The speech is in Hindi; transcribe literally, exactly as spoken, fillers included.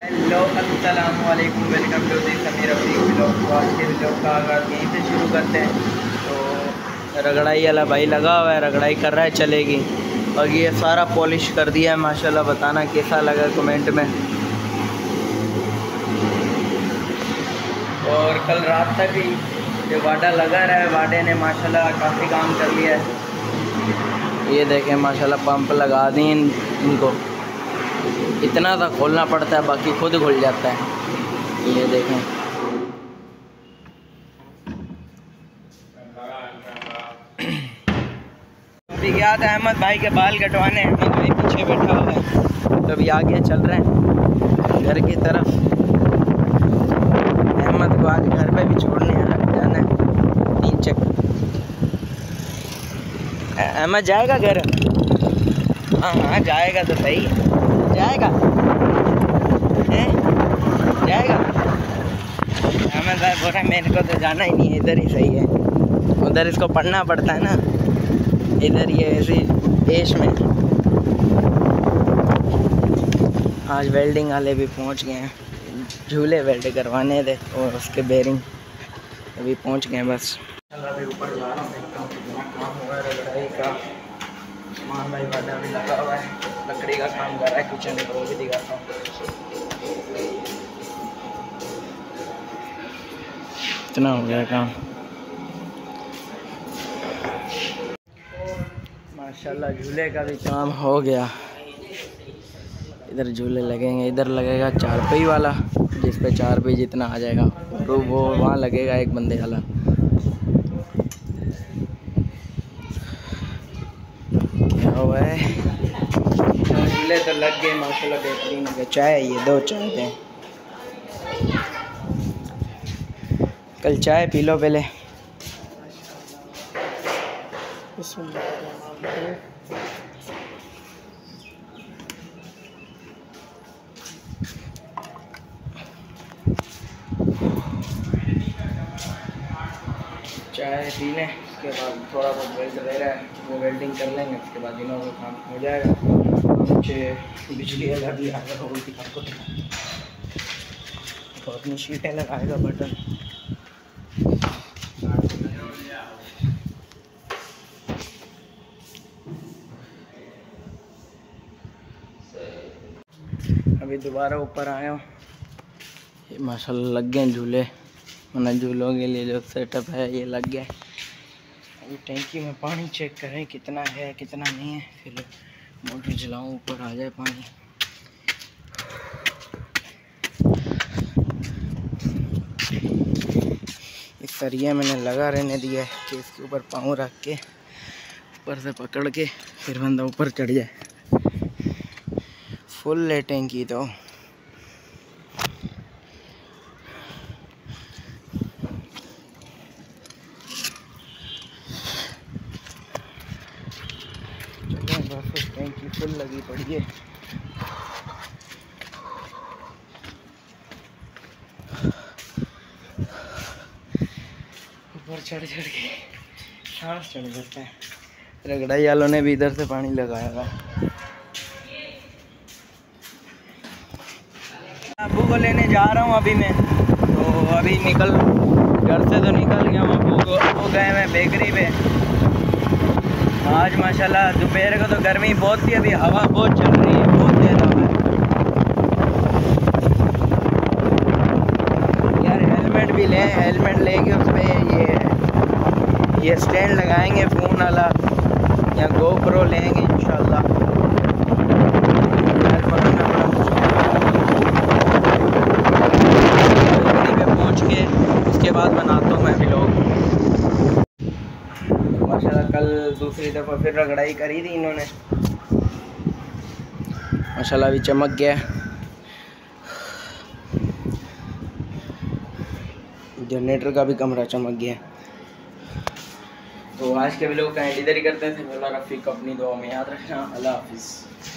हेलो अस्सलाम वालेकुम, welcome to the Sameer Rafiq vlog. तो आज के व्लॉग का आगाज़ यहीं से शुरू करते हैं। तो रगड़ाई वाला भाई लगा हुआ है, रगड़ाई कर रहा है, चलेगी। और ये सारा पॉलिश कर दिया है माशाल्लाह। बताना कैसा लगा कमेंट में। और कल रात तक ही जो वाडा लगा रहा है, वाडे ने माशाल्लाह काफ़ी काम कर लिया है। ये देखें माशाल्लाह पंप लगा दी इनको। इतना सा खोलना पड़ता है, बाकी खुद खुल जाता है। ये देखें, अभी गया था अहमद भाई के बाल कटवाने। अहमद भाई पीछे बैठा हुआ है, तो अभी आगे चल रहे हैं घर की तरफ। अहमद को आज घर पे भी छोड़ने जाना है, तीन चक्कर। अहमद जाएगा घर? हाँ हाँ जाएगा तो सही। जाएगा है? जाएगा। अहमद भाई बोल रहा है मेरे को तो जाना ही नहीं है, इधर ही सही है। उधर इसको पढ़ना पड़ता है ना, इधर ये ऐसी देश में। आज वेल्डिंग वाले भी पहुंच गए हैं, झूले वेल्ड करवाने थे और उसके बेरिंग अभी पहुंच गए हैं। बस अभी ऊपर जा रहा हूँ, देखता हूँ कितना काम हुआ है रगड़ाई का। मान भाई वादा भी लगा हुआ है, लकड़ी का काम कर रहा है किचन में, वो भी दिखाता हूँ। इतना हो गया काम माशाल्लाह। झूले का भी काम हो गया। इधर झूले लगेंगे, इधर लगेगा चार पहिए वाला, जिस पे चार पहिए जितना आ जाएगा, तो वो वहाँ लगेगा एक बंदे वाला। क्या हुआ है? झूले तो लग गए माशाल्लाह, बेहतरीन हो गया। चाय ये दो चाय दें, कल चाय पी लो पहले। चाय पी लें, उसके बाद थोड़ा बहुत वेल्ड रह रहा है वो वेल्डिंग कर लेंगे। उसके बाद दिनों का काम हो जाएगा। नीचे बिजली वाला भी आएगा, वो भी आपको तो अपनी शीटें लगाएगा बटन। अभी दोबारा ऊपर आया हूँ। ये माशाल्लाह लग गए झूले, मतलब झूलों के लिए जो सेटअप है ये लग गया। अभी टैंकी में पानी चेक करें कितना है कितना नहीं है, फिर मोटर चलाऊँ ऊपर आ जाए पानी। इस सरिया मैंने लगा रहने दिया है कि इसके ऊपर पाँव रख के ऊपर से पकड़ के फिर बंदा ऊपर चढ़ जाए। फुल है टैंकी तो। टैंकी फुल लगी पड़ी है। ऊपर चढ़ चढ़ के सांस चढ़ जाता है। रगड़ाई वालों ने भी इधर से पानी लगाया हुआ है। अबू को लेने जा रहा हूँ अभी मैं, तो अभी निकल घर से तो निकल गया हूँ। अबू को वो गए मैं बेकरी पे। आज माशाल्लाह दोपहर को तो गर्मी बहुत थी, अभी हवा बहुत चल रही है, बहुत ज़्यादा हवा है। यार हेलमेट भी लें, हेलमेट लेके उस पर ये ये स्टैंड लगाएंगे फ़ोन वाला, या गोप्रो लेंगे इंशाल्लाह। पहुँच के उसके बाद बनाता हूँ मैं व्लॉग। माशाल्लाह कल दूसरी दफ़ा फिर रगड़ाई करी थी इन्होंने, माशाल्लाह अभी चमक गया। जनरेटर का भी कमरा चमक गया। तो आज के व्लॉग का एंड इधर ही करते हैं। रफीक अपनी दुआ में याद रखना। अल्लाह हाफिज़।